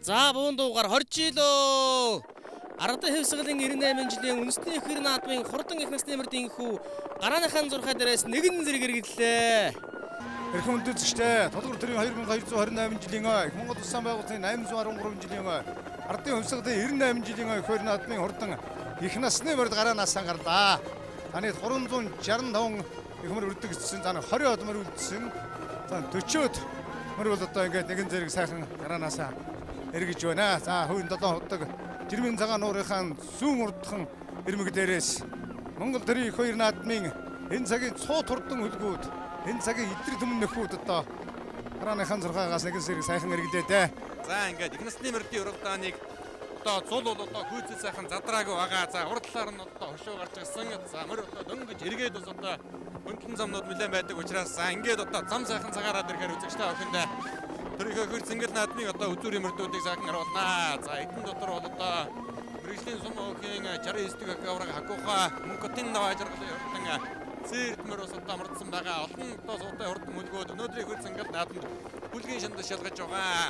За буун дуугаар хоржийлөө. Ардаа хэвсгэлийн 98 жилийн үндэсний их хэрн наадмын хурдан их насны мөрдийн хүү гарааныхан зурхай дээрээс нэгэн зэрэг эргэллээ. Эрхэм үндэсчтэй толгор төрийн 2228 жилийн ой Монгол Улсын байгууллагын 813 жилийн ой ардын хэвсгэлийн 98 жилийн ой их хэрн наадмын хурдан их насны мөрд гараанаас гарлаа. Таны 365 их мөр үрдэгдсэн таны 20 од мөр үлдсэн. За 40-од мөр бол одоо ингээд нэгэн зэрэг сайхан гараанаас эргэж байна. За хувийн 7 худаг жирмийн цагаан нуурынхаа зүүн урдхан ирмэг дээрээс Монгол төрийн их хоёр наадмын энэ цагийн цууд хурдан хөлгүүд энэ цагийн идрэг төмөн нөхүүд одоо гарааныхан зурхаагаас нэгэн зэрэг сайхан эргэлдээ дээ. За ингээд их насны мөрдийн уралдааныг одоо цул бол одоо хүйцэл сайхан задраагүй байгаа. За урд талаар нь одоо хошуу гарч ирсэн. За мөр одоо дөнгөж эргээд бас одоо хөндлөн замнууд нэлээд байдаг учраас за ингээд одоо зам сайхан цагаараад ирэхээр үзэгчтэй охиндоо төрийн хөр цэнгэл наадмыг одоо үзүүрийн мөрдүүдийг сайхан харуулнаа. За эдэн дотор бол одоо мэрэгжлийн сум охин 69 дэх авраг хакуха мөнгөтин наваажргалын хурдан цэрдмэр ус одоо мордсон байгаа. Олон одоо суутай хурдан хөлгөөд өнөөдрийн хөр цэнгэл наадмд бүлгийн шанд шалгаж байгаа.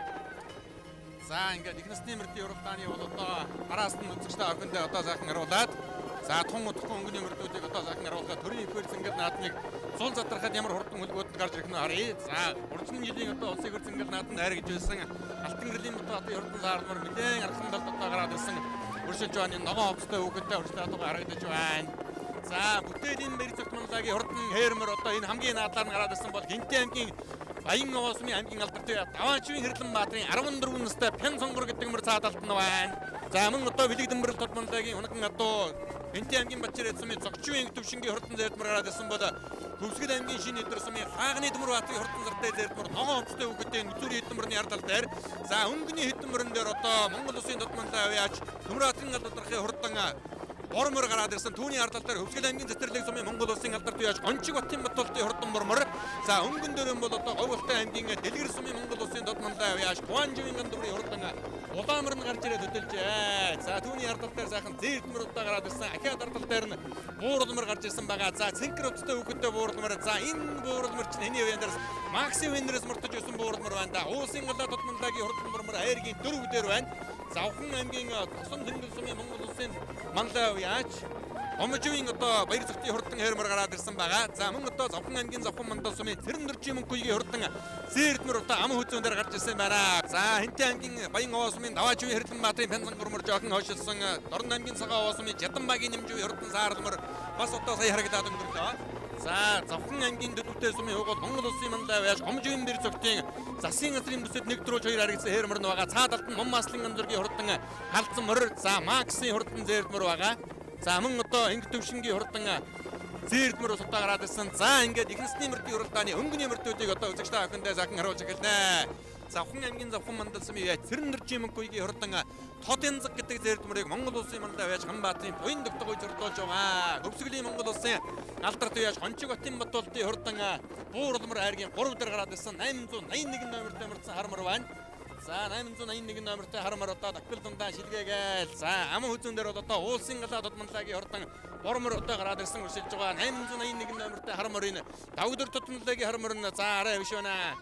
За ингээд их насны мөрдийн уралдааны бол одоо араас нь үзэгчтэй охиндоо одоо сайхан харуулад за тун удахгүй өнгөний мөрдүүдийг одоо сайхан харуулгаад төрийн их хөр цэнгэл наадмыг сул задрахад ямар хурдан хөлгөөд гарч ирэх нь харъя. За урдны жилийн одоо улсын хөр цэнгэл наадмд хайр гэж байсан алтан гэрлийн одоо хурдан саармар мэдэн архан талд одоо гараад ирсэн өршөлж байна. Ногоон ховцтой хүүхэдтэй урьдчилан одоо харагдаж байна. За бүтээлийн мэрэг зөвтмөнлагийн хурдан хээрмэр одоо энэ хамгийн наадлаар нь гараад ирсэн бол Гинтэн аймгийн Баян Овоосмын аймгийн алдартай Даваачвын Хэрлэн баатрын 14 настай Пян сонгор гэдэг мөр цаадалт нь байна. За мөн одоо Билэг Дэмбэрэл тодмонлагийн унаган адуу Гинтэн аймгийн Бачир эзэмийн Зогчвын төвшингийн хурдан зэрдмэр гараад ирсэн бол Хөвсгөл аймгийн Шинэ Эдэрсмийн Хаагны Дэмбэр баатрын хурдан зартай зэрдмэр ногоон хөвцтэй хүүхэдтэй үзүүрийн хэдэмбэрний ард тал дээр за өнгөний хэдэмбэрэн дээр одоо Монгол Улсын тодмонлоо авьяач Төмрөатын алдархын хурдан бормор гараад ирсэн түүний ард тал дээр Хөвсгөл аймгийн Цэцэрлэг сумын Монгол Улсын алдарт явж Гончиг Батын Батуултын хурдан бормор за өнгөн дээр бол одоо Говьолтой аймгийн Дэлгэр сумын Монгол Улсын тодмонлоо авьяач Туанживын гандврын хурдан Улаамар нь гарч ирээд хөдөлжээ. За түүний ард тал дээр сайхан зэрдмэр удаа гараад ирсэн. Ахиад ард тал дээр нь бууралмар гарч ирсэн байгаа. За цэнхэр утастай хүүхэдтэй бууралмар. За энэ бууралмар чинь хэний үеийн дээрс Макси Венерс мөртөж ирсэн бууралмар байна да. Уусын галаа тодмонлагийн хурдан бормор айргийн дөрөв дээр байна. За Овхон аймгийн Тосон Тэнгэл сумын Монгол Улсын манлай авьяач Омживын одоо баяр зөвтийн хурдан хээрмэр гараад ирсэн байгаа. За мөн одоо Зовхон аймгийн Зовхон мандал сумын Цэрэн-Дөржийн мөнхүйгийн хурдан зэрдмэр одоо ам хүзүүн дээр гарч ирсэн байна. За Хинтэн аймгийн Баян Овоосмын Даваачвын Хэрлэн баатрын Пян сонгормор жоохон хойшилсан Дорн аймгийн Цагаан Овоосмын Жаданбагийн Нэмживийн хурдан саарлмар бас одоо сая харагдаад өнгөрлөө. За Зовхон аймгийн Дөдөвтэй сумын хуугод Монгол Улсын манлай авьяач Гомживын бэр зөвтийн Засын газрын бүсэд 1-4-2 харагдсан хээрмэр нь байгаа. Цаадалт нь Моммаслын ганцоргийн хурдан халдсан мөр. За Максын хурдан зэрдмэр байгаа. За мөн одоо Инг төвшингийн хурдан зэрдмэр ус удаа гараад ирсэн. За ингээд их насны мөрдийн уралдааны өнгөний мөрдүүдийг одоо үзэгчтэй охиндоо сайхан харуулж эхэлнэ. Завхан аймгийн Завхан мандал сумын яа Цэрэн-Дөржийн мөнхүйгийн хурдан Тод Янзаг гэдэг зэрдмэрийг Монгол Улсын манлай авьяач Ханбаатарын буян дэвтгой зөрдөөж байгаа. Хөвсгөлийн Монгол Улсын алдарт авьяач Гончиг Батын Батуултын хурдан бууралмар айргийн 3 дээр гараад ирсэн 881 номертой мөрдсөн хармар байна. За 881 номертой хармар одоо Дакбил дундаа шилгээгээл. За ам хүзүүн дээр бол одоо Уулсын галаа тодмонлагийн хурдан бормор одоо гараад ирсэн өшөлж байгаа. 881 номертой хармарын Давгдор тодмонлагийн хармар нь за арай биш байна.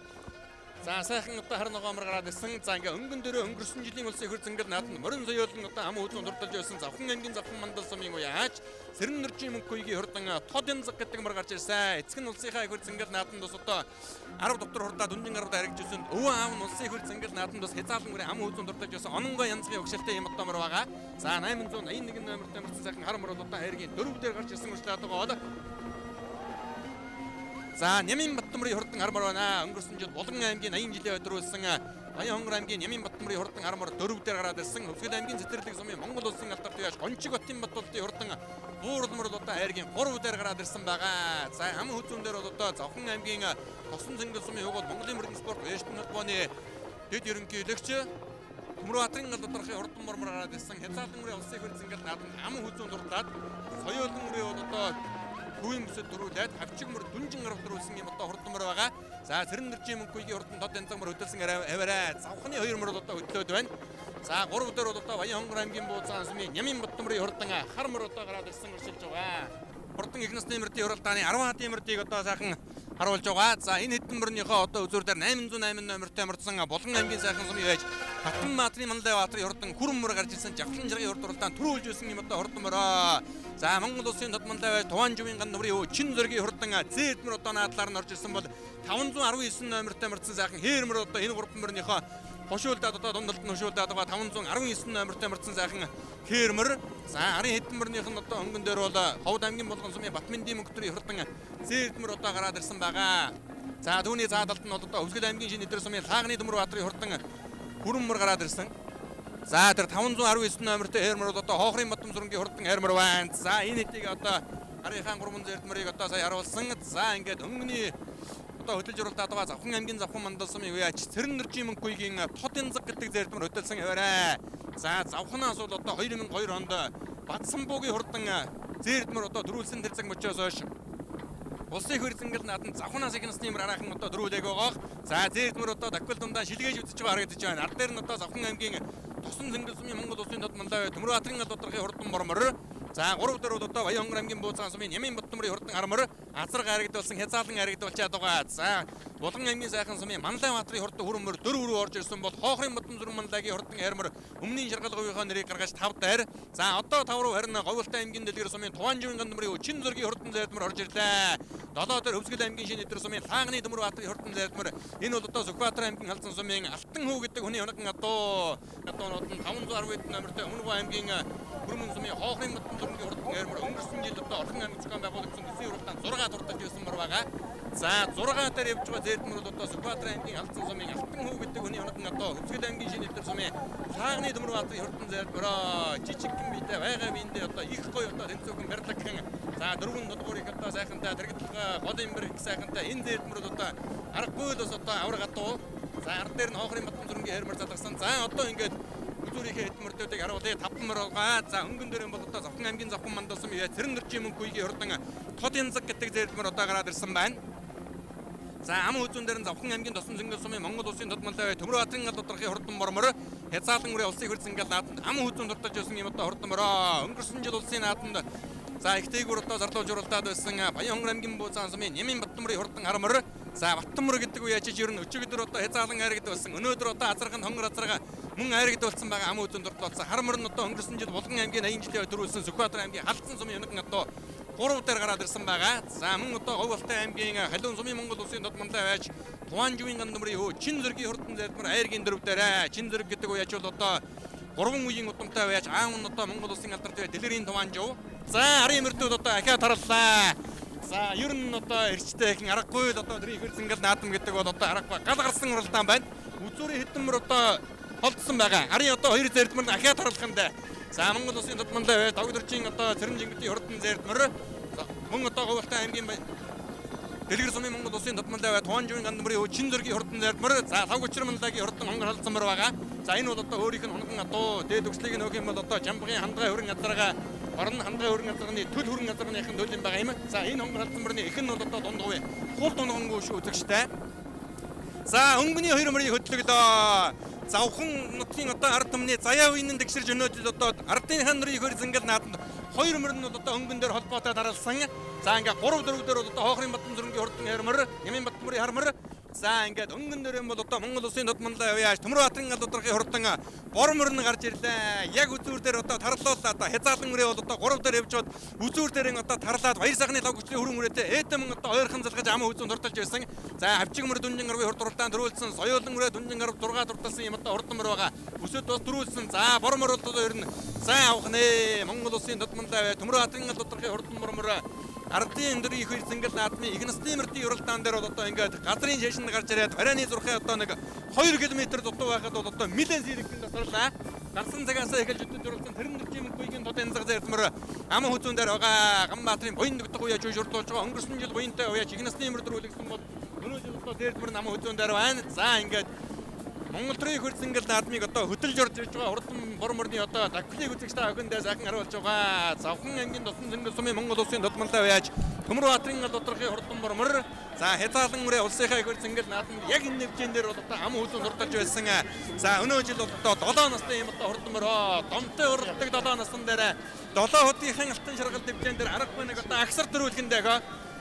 За сайхан одоо хар ногоомор гараад ирсэн. За ингээ өнгөн дөрөө өнгөрсөн жилийн улсын хөр цэнгэл наадмад морин соёолн одоо ам хүзүүн дурдалж байсан Завхан аймгийн Завхан мандал сумын уяач Цэрэн-Дөржийн мөнхүйгийн хурдан Тод Янзаг гэдэг мөр гарч ирсэн. Эцэг нь улсынхаа хөр цэнгэл наадмад бас одоо 10 доктор хурдаа дүнжин гарууд харигж ирсэн. Өвөө аав нь улсын хөр цэнгэл наадмад бас хязаалан мөрийн ам хүзүүн дурдалж байсан ононгой янзгийн өгшөлтэй юм одоо мөр байгаа. За 881 номертой мөрсөн сайхан хар мөр одоо хайргийн 4 дээр гарч ирсэн үржлээд байгаа. За Нямын Баттмрын хурдан хармар байна. Өнгөрсөн жил Булган аймгийн 80 жилийн өдрүүлсэн Баян хонгор аймгийн Нямын Баттмрын хурдан хармар 4 дээр гараад ирсэн. Хөвсгөл аймгийн Цэцэрлэг сумын Монгол Улсын алдарт авьяач Гончиг Батын Батуултын хурдан бууралмар одоо хайргийн 3 дээр гараад ирсэн байгаа. За ам хүзүүн дээр бол одоо Зовхон аймгийн Тосон Тэнгэл сумын хуугод Монголын мөрдөн спорт Эштэн холбооны дэд ерөнхийлөгч Төмрөатын алдархын хурдан бормор гараад ирсэн. Хязаалан мөрийн улсын хөр цэнгэл наадмад ам хүзүүн дурдаад соёолын мөрийн бол одоо Хөвийн бүсэд дөрүүлээд хавчиг мөр дүнжин гарав дөрүүлсэн юм одоо хурдан мөр байгаа. За Цэрэн-Дөржийн мөнхүйгийн хурдан Тод Янзаг мөр хөдөлсөн аваарай. Завхны 2 мөр бол одоо хөдлөөд байна. За 3 дээр бол одоо Баян хонгор аймгийн Бууцаан сумын Нямын Баттмрын хурдан хар мөр одоо гараад ирсэн өршөлж байгаа. Хурдан их насны мөрдийн уралдааны 10 хатын мөрдийг одоо сайхан харуулж байгаа. За энэ хэдэн мөрнийхөө одоо үзүүр дээр 808 номертой мөрдсөн Булган аймгийн сайхан сумын байж Батанбаатарын Манлайбаатарын хурдан хүрэн мөр гарч ирсэн жавхлан жаргын урд уралдаан төрүүлж байсан юм одоо хурдан мөрөө. За Монгол улсын Тодманлай байж Туванживын ган нурын чин зөргийн хурдан зээдмөр одоо наадлаар нь орж ирсэн бол 519 номертой мөрдсөн сайхан хээрмөр одоо энэ гурван мөрнийхөө хошуулдаад одоо дундалд нь хошуулдаад байгаа 519 номертой мөрдсөн сайхан хээрмөр. За арын хэдэн мөрнийх нь одоо хөнгөн дээр бол Ховд аймгийн Булган сумын Батминди мөнгөтрийн хурдан зээдмөр одоо гараад ирсэн байгаа. За түүний заадалд нь бол одоо Өвсгөл аймгийн шинэ өдөр сумын Лагны Дөмөр Баатарын хурдан хүрэн мөр гараад ирсэн. За тэр 519 номертой хээрмөр бол одоо Хоохрын Батман сүрэнгийн хурдан хээрмөр байна. За энэ хэдийг одоо Арийнхаан 3 зээрдмөрийг одоо сая харуулсан. За ингээд өнгөний одоо хөдөлж уралдаад байгаа Завхан аймгийн Завхан мандал сумын үеач Цэрэн нэржийн мөнгөгийн Тод янзаг гэдэг зээрдмөр хөдөлсөн аваарай. За Завханаас бол одоо 2002 онд Бадсанбуугийн хурдан зээрдмөр одоо дөрүүлсэн тэр цаг мөчөөс хойш улсын хөр зингэл наадан Завханаас их насны мөр араахан одоо дөрүүлээг байгаа. За зээрдмөр одоо Даквил дундаа шилгээж үзэж байгаа харагдаж байна. Ар дээр нь одоо Завхан аймгийн Тусан зингэл сумын Монгол улсын Тодманлай Төмөр Баатарын гал доторхын хурдан мормор. За 3 дээр бол одоо Баян аймгийн Бууцаан сумын Нямын Баттмрын хурдан армор азар гарагдуулсан хязаалан гарагдуулчаад байгаа. За Булган аймгийн сайхан сумын Манлайбаатарын хурдан хүрэмөр 4 рүү орж ирсэн бол Хоохрын Батман зүрэн Манлайгийн хурдан армор өмнгийн шаргалгын нэрийг гаргаж 5 дээр. За одоо 5 руу харин Говьлтай аймгийн Дэлгэр сумын Туванживын ган нэмрийн Чин зөргийн хурдан зайдмар орж ирлээ. 7 дээр Өвсгөл аймгийн шинэ өдөр сумын Лагны Дөмөр Баатарын хурдан зайдмар. Энэ бол одоо Сүхбаатар аймгийн Халзан сумын Алтан хүү гэдэг хүний оногн одоо нууд нь 510 номертой Өмнөг аймгийн Бүрмэн сумын Хоохрын Батман зүрэнгийн хурдан армор өнгөрсөн жил одоо Орхон аймгийн зохион байгуулагчсан төсвийн уралдаан 6 дуртаж ирсэн мөр байгаа. За 6 дээр явж байгаа зээрдмөр бол одоо Сүхбаатар аймгийн Халзан сумын Алтан хүү гэдэг хүний оногн одоо Өвсгөл аймгийн шинэ өдөр сумын Лагны Дөмөр Баатарын хурдан зайдмар жижигхэн биетэй байгаа биендээ одоо их гоё одоо тэнцүүхэн барьлагхан. За дөрвөн дулуурыг одоо сайхантай тэргэлгээ гол имбэр их сайхантай энэ зээрдмөр одоо аргагүй л бас одоо авраг гадуу. За ар дээр нь Хоохрын Батман зүрэнгийн хээрмөр залгасан. За одоо ингээд үзүүрийнхээ эдмөртүүдийг харуулъя 5 мөр байгаа. За хөнгөн дээр нь бол одоо Завхан аймгийн Завхан мандал сумын Цэрэн нэржийн мөнгөгийн хурдан Тод янзаг гэдэг зээрдмөр одоо гараад ирсэн байна. За ам үзүүн дээр нь Завхан аймгийн Тосон зингэл сумын Монгол улсын Тодманлай Төмөр Баатарын гал доторхын хурдан мормор хязаалан үрээ улсын хөр зингэл нааданд ам үзүүн дуртаж байсан юм одоо хурдан мороо өнгөрсөн жил улсын нааданд за их дээгүүр одоо зарлуулж уралдаад байсан Баян аймгийн Бууцаан сумын Нямын Баттмрын хурдан армор. За Баттмөр гэдэг үе ячиж ер нь өчигдөр одоо хязаалан хайрагд болсон. Өнөөдөр одоо азархан хонгор азарга мөн хайрагд болсон байгаа ам үзүүн дуртуулсан. Хармор нь одоо өнгөрсөн жил Булган аймгийн 80 жилийн төрүүлсэн Сүхбаатар аймгийн Халзан сумын өнөг одоо 3 дээр гараад ирсэн байгаа. За мөн одоо Говьлтай аймгийн Халуун сумын Монгол улсын Тодманлай байж Туванживын ган нэмрийн Чин зөргийн хурдан зайдмар айргийн 4 дээр Чин зөрг гэдэг үе яч бол одоо 3 үеийн удамтай байж аав нь одоо Монгол улсын алдарт Дэлгэрийн Туванжив. За арын мөрдүүд одоо ахиа тарлаа. За ер нь одоо эрчтэй ихэнх аргагүй л одоо тэрийн хэр зингэл наадам гэдэг бол одоо аргагүй гал гарсан уралдаан байна. Үзүүрийн хэдэн мөр одоо холдсон байгаа. Арын одоо 2 зээрдмөр ахиа тарлаханд за Монгол улсын Тодманлай Догдоржийн одоо Цэрэн жингэтийн хурдан зээрдмөр мөн одоо Говьлтай аймгийн Дэлгэр сумын Монгол улсын Тодманлай Туванживын ган нэмрийн Чин зөргийн хурдан зээрдмөр за Лавгучрын Манлайгийн хурдан хонгор халдсан мөр байгаа. За энэ бол одоо өөрийнх нь хонгон одоо дээд өкслийг нөх юм бол одоо Жамбгийн хандгай хөрөн газаргаа орон хандгай хөрөн газарны төл хөрөн газарныхын төлөв байгаа юм. За энэ хонгор халдсан мөрний их нь бол одоо дундгуй хул дунгонгүй шүү үзэгчтэй. За өнгөний 2 мөрийг хөдлөглөө. Завхан нутгийн одоо ард түмний заяа үеийн тэгшэрж өнөөдөр одоо ардын хан нурын хөр зингэл нааданд 2 мөр нь бол одоо өнгөн дээр холбоотой дараалсан. За ингээ 3 4 дээр бол одоо Хоохрын Батман зүрэнгийн хурдан хээрмөр, Нямын Баттмрын хармор. За ингээд өнгөн дээр юм бол одоо Монгол улсын Тодманлай явааш Төмөр Баатарын гал доторхын хурдан бормор нь гарч ирлээ. Яг үзүүр дээр одоо тарлуулаад одоо хязаалан үрээ бол одоо 3 дээр явжод үзүүр дээр одоо тарлаад баяр сайхны лавгчлын хүрэн үрээтэй ээдэм одоо ойрхон залгаж ам үзүүн дурталж байсан. За авчиг мөр дүнжин гарвын хурд уралдаан төрүүлсэн, соёолон үрээ дүнжин гарв 6 дурталсан юм одоо хурдан мөр байгаа. Өсөд бас төрүүлсэн. За бормор бол ер нь сайн авах нэ. Монгол улсын Тодманлай Төмөр Баатарын гал доторхын хурдан мормор ардын өдрийн их зингэл наадмын их насны мөрдийн уралдаан дээр бол одоо ингээд газрын шашинд гарч ирээд барайны зурхай одоо нэг 2 км дутуу байхад бол одоо нэлээд зэрэгхэн тасарлаа. Гарсан цагаасаа эхэлж өдөд уралсан Цэрэн нэржийн мөнгөгийн Тод янзаг зайдмар ам хүзүүн дээр байгаа Ганбаатарын буян дэгдэх уяж уурдуулж байгаа. Өнгөрсөн жил буянтай уяж их насны мөрдөр үлгсэн бол өнөө жил одоо зайдмар ам хүзүүн дээр байна. За ингээд Монгол төрийн хөр зингэл наадмыг одоо хөдөлж орж ирж байгаа хурдан борморны одоо Даквилийг үзэгчтэй охиндээ сайхан харуулж байгаа. Завхан аймгийн Тосон зингэл сумын Монгол улсын Тодманлай байж Төмөр Баатарын гал доторхын хурдан бормор. За хязаалан үрээ улсынхаа хөр зингэл наадмыг яг энэ нэвжэн дээр бол одоо ам хүзүүн дурталж байсан. За өнөө жил бол одоо 7 настай юм одоо хурдан мороо домтой уралдаг 7 настай дээр 7 хотынхан алтан шаргал нэвжэн дээр аргагүй нэг одоо агсар төрүүлэхэндээ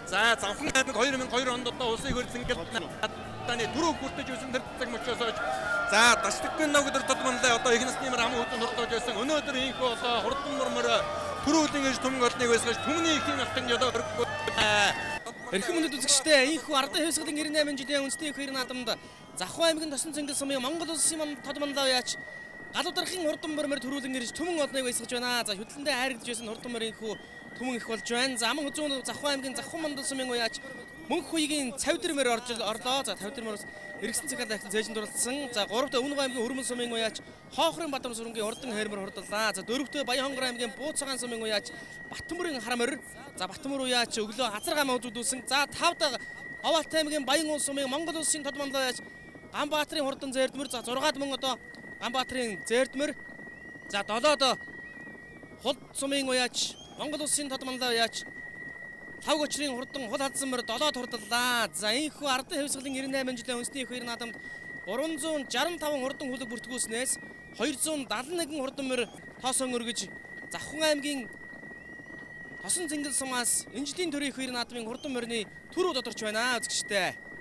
За Завхан аймаг 2002 онд одоо улсын хурц цэнгэлтаны дөрөв бүртэж байсан тэр цаг мөчөөс хойш за Даштагын ногдөр тодмонлоо одоо их насны мөр ам хөтөнд хурдж байсан. Өнөөдөр ийхүү одоо хурдан мөрмөр төрүүлэн гэж түмэн олныг байсгаж түмний ихийн алтан ёдоо өргөв. Эрхэм хүндэт үзэгчдээ ийхүү Ардын хэвсгэлийн 98 жилийн үндэсний их хэрийн наадамд Завхан аймгийн тосон цэнгэл сумын Монгол улсын тодмонлоо яач галуудархын хурдан мөрмөр төрүүлэн ирж түмэн олныг байсгаж байна. За хөдлөндөө хайрагдж байсан хурдан мөр ийхүү түмэн их болж байна. За аман хүзүүн Завхан аймгийн Завхан мандал сумын уяач мөнх хуйгийн цавдэр мөр орлоо. За цавдэр мөрөөс эргэсэн цагаат дахин цээжинд дурлалсан. За 3-т Өвнг аймгийн Өрмөн сумын уяач Хоохрын Бадам сүрэнгийн хурдан хэрмэр хурдлаа. За 4-т Баян-Хонгор аймгийн Бууцагаан сумын уяач Батмөрийн харамөр. За Батмөр уяач өглөө хазаргаамаа үзүүлсэн. За 5-т Оваат аймгийн Баян уул сумын Монгол улсын тодмонлоо яач Ганбаатарын хурдан зээрдмөр. За 6-д мөн одоо Ганбаатарын зээрдмөр. За 7-д Хул сумын уяач Монгол улсын тодмонлоо яач Тав гочрын хурдан хул хадсан мөр 7-д хурдлаа. За ийхүү Ардын хэвсгэлийн 98 жилийн үндэсний их хэрийн наадамд 365 хурдан хүлэг бүртгүүлснээс 271 хурдан мөр тоосон өргөж Завхан аймгийн тосон цэнгэл сумаас энэ жилийн төрийн их хэрийн наадмын хурдан мөрний түрүү тодорч байна үзэгчтэй.